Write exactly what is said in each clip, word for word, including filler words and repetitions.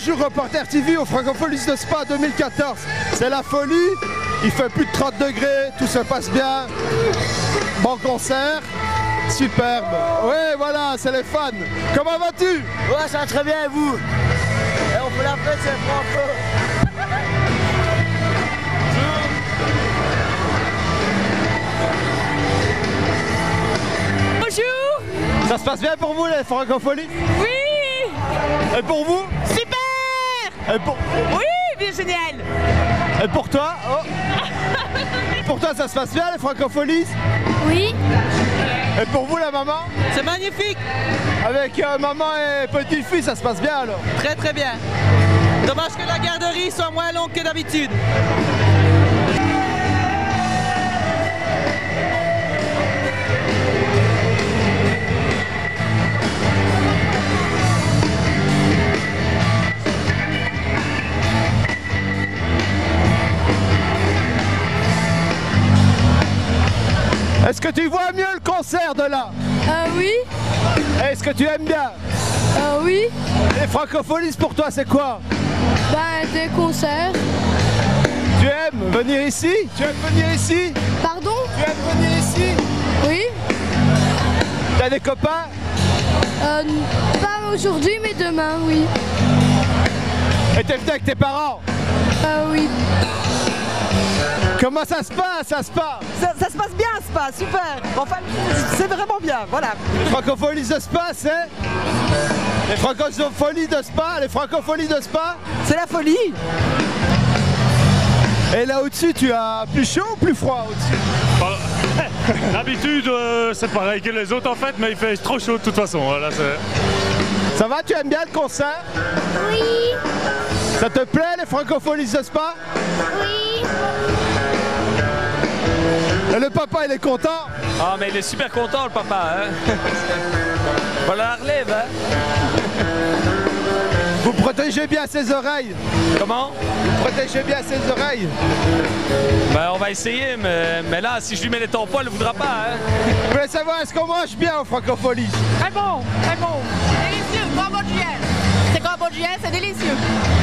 bonjour, Reporter T V au Francofolies de Spa deux mille quatorze. C'est la folie, il fait plus de trente degrés, tout se passe bien. Bon concert, superbe. Oui, voilà, c'est les fans. Comment vas-tu? Ouais, ça va très bien, et vous? Et on fait la fête, c'est Franco. Bonjour. Ça se passe bien pour vous, les Francofolies? Oui. Et pour vous? Super. Et pour... Oui, bien génial. Et pour toi? Oh. Pour toi, ça se passe bien, les Francofolies? Oui. Et pour vous, la maman? C'est magnifique. Avec euh, maman et petite-fille, ça se passe bien alors? Très très bien. Dommage que la garderie soit moins longue que d'habitude. Est-ce que tu vois mieux le concert de là? Euh, oui. Est-ce que tu aimes bien? Euh, oui. Les Francofolies pour toi c'est quoi? Ben, des concerts. Tu aimes venir ici? Tu aimes venir ici? Pardon? Tu aimes venir ici? Oui. T'as des copains? Euh, pas aujourd'hui, mais demain, oui. Et t'es venu avec tes parents? Euh, oui. Comment ça se passe? Ça se passe? Ça, ça se passe bien, Spa, super. Enfin, c'est vraiment bien, voilà. Les Francofolies de Spa, c'est? Les Francofolies de Spa? Les Francofolies de Spa? C'est la folie. Et là au-dessus, tu as plus chaud ou plus froid au-dessus? D'habitude, euh, c'est pareil que les autres en fait, mais il fait trop chaud de toute façon. Voilà, ça va, tu aimes bien le concert? Oui. Ça te plaît, les Francofolies de Spa? Oui. Et le papa, il est content? Ah, mais il est super content, le papa, hein. Voilà la relève, hein. Vous protégez bien ses oreilles? Comment? Vous protégez bien ses oreilles? Ben, on va essayer, mais, mais là, si je lui mets les tampons, elle ne voudra pas, hein. Je voulais savoir, est-ce qu'on mange bien aux Francofolies? Très bon, très bon. Délicieux, cambodgien. C'est cambodgien, c'est délicieux.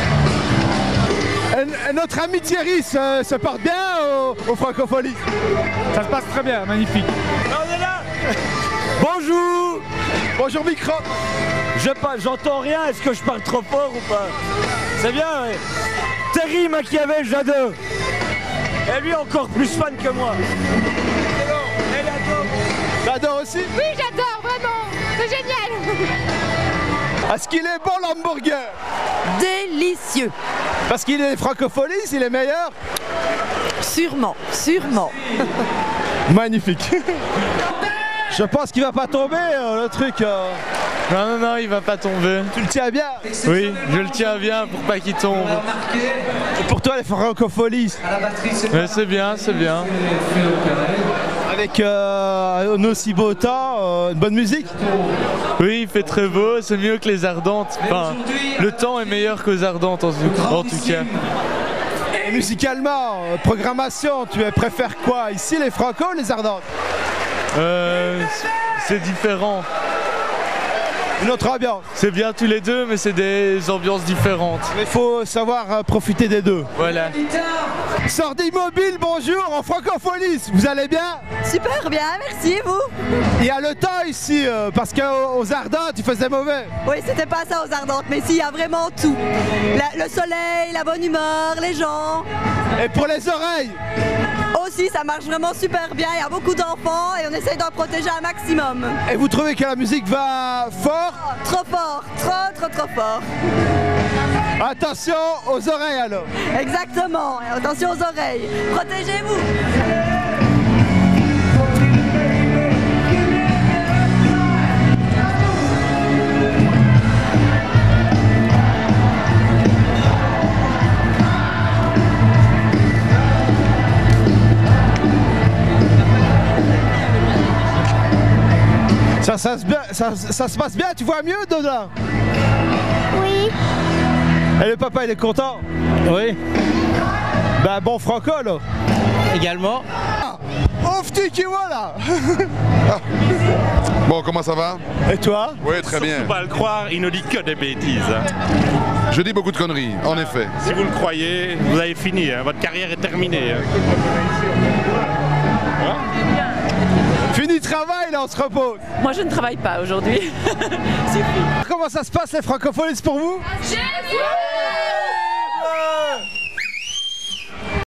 Et, et notre ami Thierry se, se porte bien aux, aux Francofolies? ça se passe très bien, magnifique. On est là. Bonjour! Bonjour micro! Je parle, j'entends rien, est-ce que je parle trop fort ou pas? C'est bien, ouais. Terry Machiavel, j'adore. Et lui encore plus fan que moi. Elle adore. J'adore aussi? Oui, j'adore, vraiment. C'est génial. Est-ce qu'il est bon l'hamburger? Délicieux. Parce qu'il est Francofolies, il est meilleur? Sûrement, sûrement. Magnifique. Je pense qu'il va pas tomber euh, le truc. Euh... Non, non, non, il va pas tomber. Tu le tiens bien? Oui, je le tiens bien pour pas qu'il tombe. Et pour toi les Francofolies? Mais c'est bien, c'est bien. Avec euh, un aussi beau temps, euh, une bonne musique? Oui, il fait très beau, c'est mieux que les Ardentes. Enfin, le temps est meilleur qu'aux Ardentes en tout, en tout cas. Et musicalement, euh, programmation, tu préfères quoi? Ici les Franco ou les Ardentes? Euh, c'est différent. Une autre ambiance. C'est bien tous les deux, mais c'est des ambiances différentes. Mais il faut savoir euh, profiter des deux. Voilà. Sordi Mobile, bonjour, en Francofolies, vous allez bien? Super bien, merci, et vous? Il y a le temps ici, euh, parce qu'aux Ardentes, il faisait mauvais. Oui, c'était pas ça aux Ardentes, mais si, il y a vraiment tout. La- le soleil, la bonne humeur, les gens. Et pour les oreilles? Aussi, ça marche vraiment super bien, il y a beaucoup d'enfants et on essaye d'en protéger un maximum. Et vous trouvez que la musique va fort? Oh, trop fort, trop trop trop fort. Attention aux oreilles alors. Exactement, et attention aux oreilles, protégez-vous. Ça, ça, se bien- ça- ça se passe bien, tu vois mieux dedans? Oui. Et le papa il est content? Oui. Ben bon Franco là. Également. Ah, Ouf, qui voilà. Bon, comment ça va? Et toi? Oui, très bien. Faut pas le croire, il ne dit que des bêtises. Hein. Je dis beaucoup de conneries, en effet. Si vous le croyez, vous avez fini, hein. Votre carrière est terminée. Hein. Fini le travail, là, on se repose. Moi, je ne travaille pas aujourd'hui. Comment ça se passe, les francophonies pour vous? Jésus!